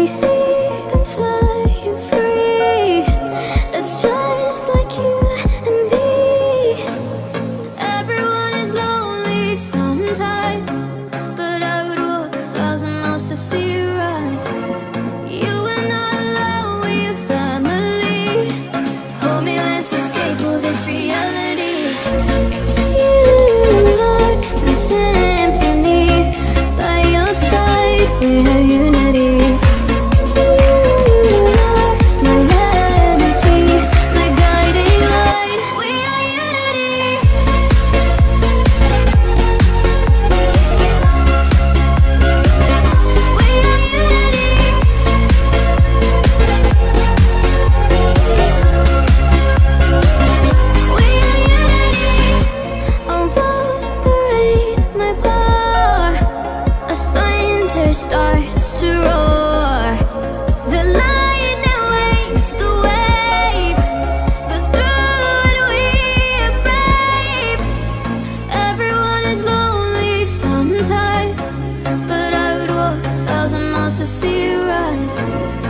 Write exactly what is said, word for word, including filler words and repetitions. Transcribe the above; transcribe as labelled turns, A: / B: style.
A: we see them flying free. That's just like you and me. Everyone is lonely sometimes, but I would walk a thousand miles to see you rise. You are not alone, we are family. Hold me, let's escape all this reality. You are my symphony, by your side we have unity. Starts to roar. The lightning wakes the wave, but through it we are brave. Everyone is lonely sometimes, but I would walk a thousand miles to see you rise.